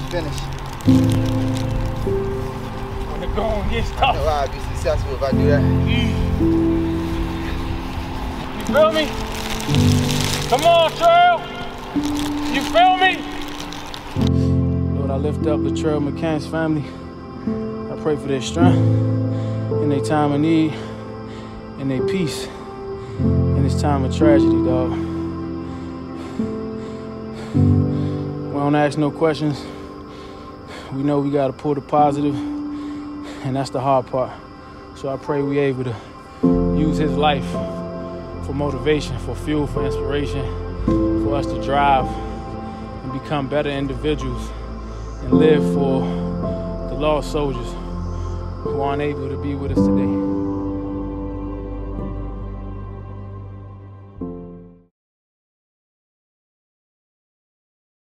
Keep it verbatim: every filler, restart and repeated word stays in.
finish. When the going gets tough. I know I'll be successful if I do that. You feel me? Come on, Trail. You feel me? Lord, I lift up Latrell McCants family. I pray for their strength in their time of need, in their peace, in this time of tragedy, dog. We don't ask no questions. We know we gotta pull the positive, and that's the hard part. So I pray we able to use his life for motivation, for fuel, for inspiration, for us to drive and become better individuals and live for the lost soldiers who aren't able to be with us today.